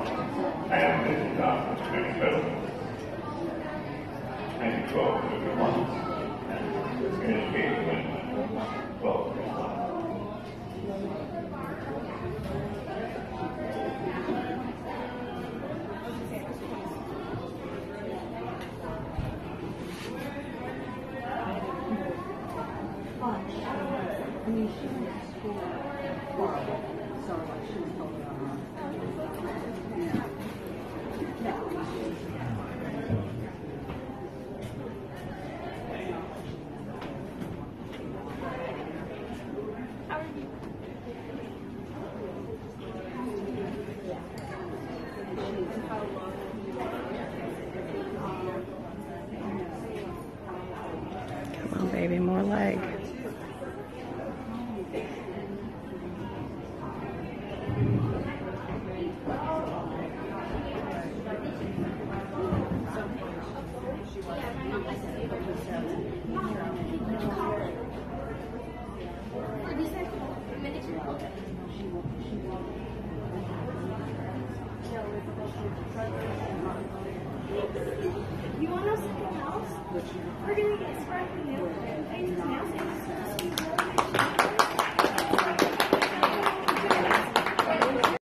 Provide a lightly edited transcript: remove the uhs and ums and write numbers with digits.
And this is our next film. And 12 everyone. And it's going to be when 12 Come on, baby, more leg. You want to know something else? We're going to get sparkling milk and things and